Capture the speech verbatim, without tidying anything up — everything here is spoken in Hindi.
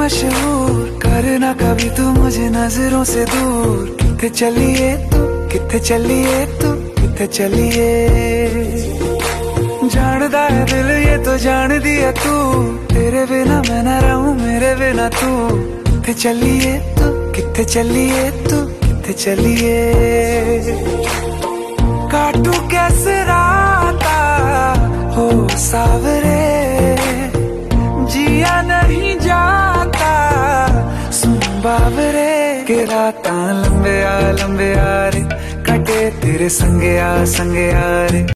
मशहूर, करना कभी तू मुझे नजरों से दूर। किथे चलिए तू, किथे चलिए तू, किथे चलिए। जानदा है दिल ये तो जान दिया तू, तेरे बिना मैं ना रहूं मेरे बिना तू। किथे चलिए तू, किथे चलिए तू, किथे चलिए। काटू कैसे राता हो सावरे, जिया नहीं जाता सुन बावरे। के राता लंबे आ लंबे आ रे, कटे तेरे संगे आ संगे आ रे।